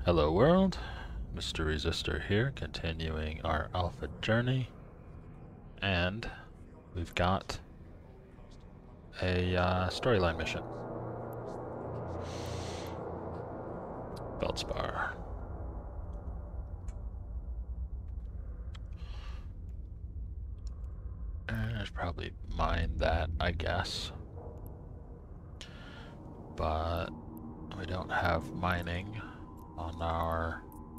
Hello world, Mr. Resistor here, continuing our alpha journey, and we've got a storyline mission. Feldspar. And I should probably mine that, I guess. But we don't have mining on our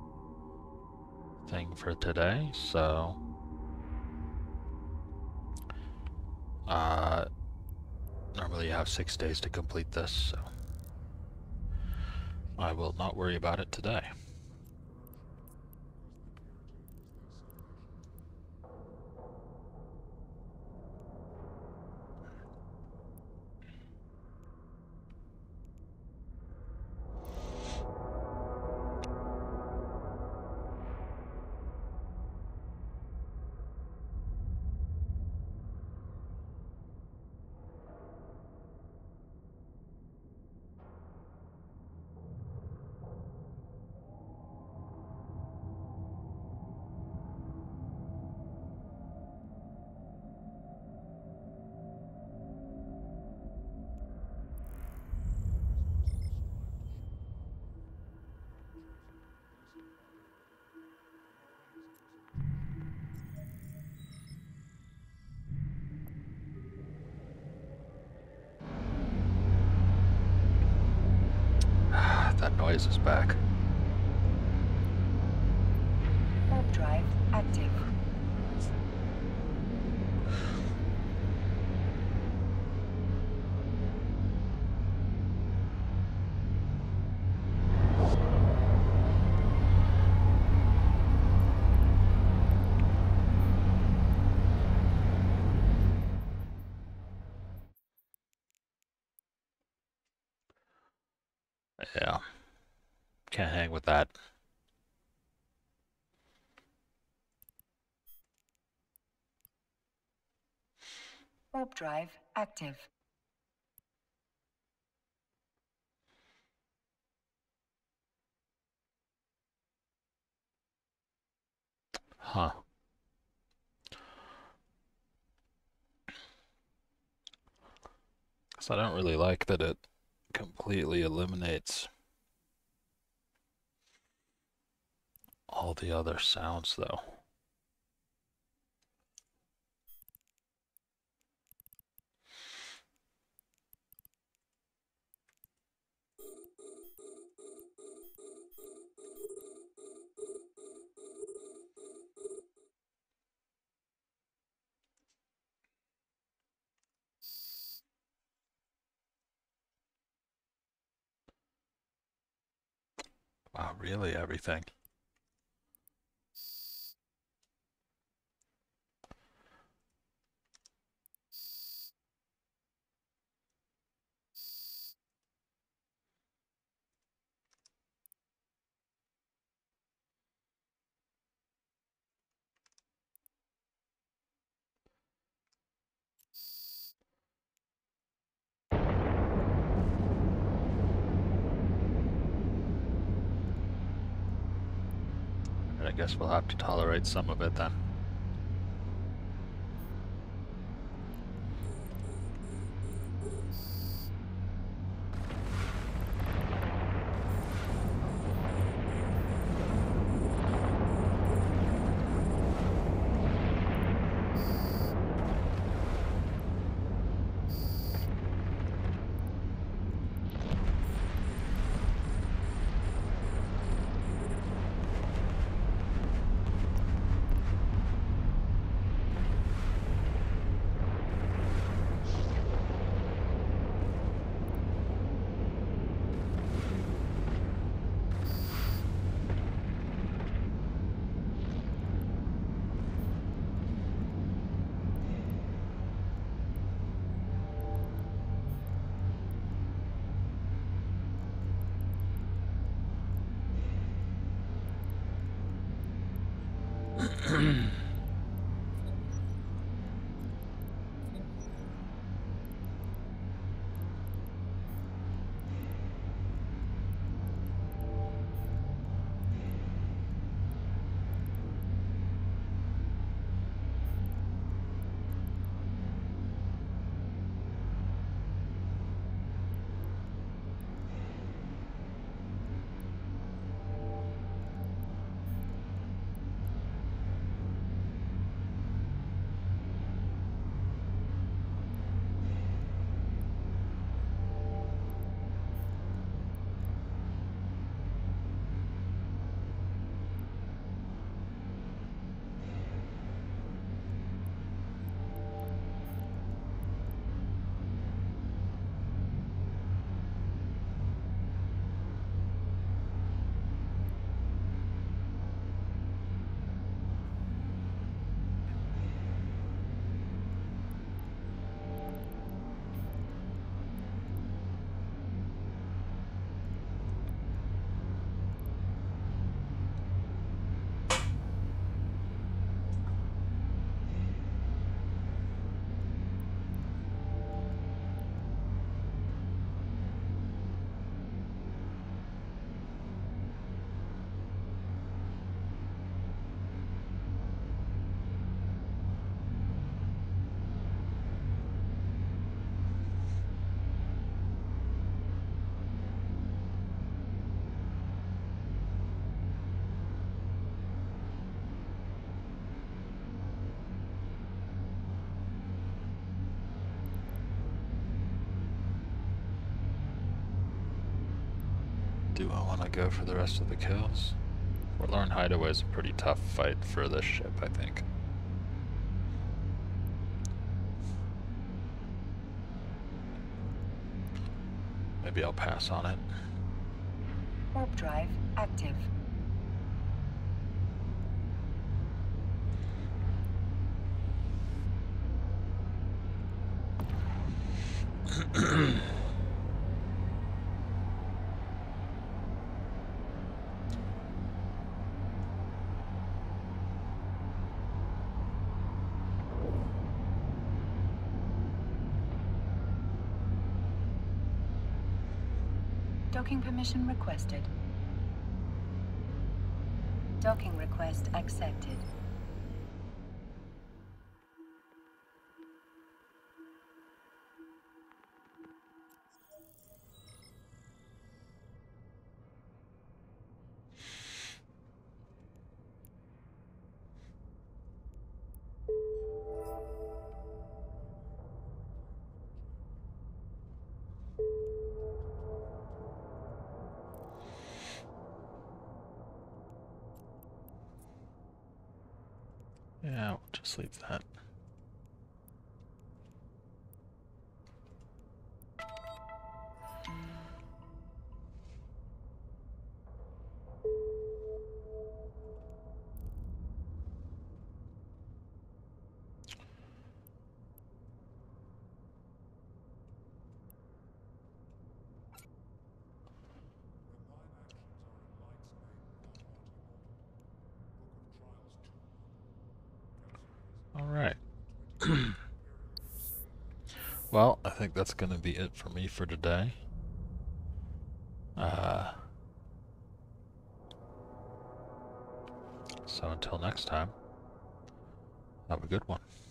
thing for today, so normally you have 6 days to complete this, so I will not worry about it today. That noise is back. Warp drive active. Yeah, can't hang with that. Warp drive active. Huh. So I don't really like that it completely eliminates all the other sounds, though. Wow, really everything. And I guess we'll have to tolerate some of it then. do I want to go for the rest of the kills? Forlorn Hideaway is a pretty tough fight for this ship, I think. Maybe I'll pass on it. Warp drive active. Docking permission requested. Docking request accepted. Yeah, we'll just leave that. All right. Well, I think that's going to be it for me for today. So until next time, have a good one.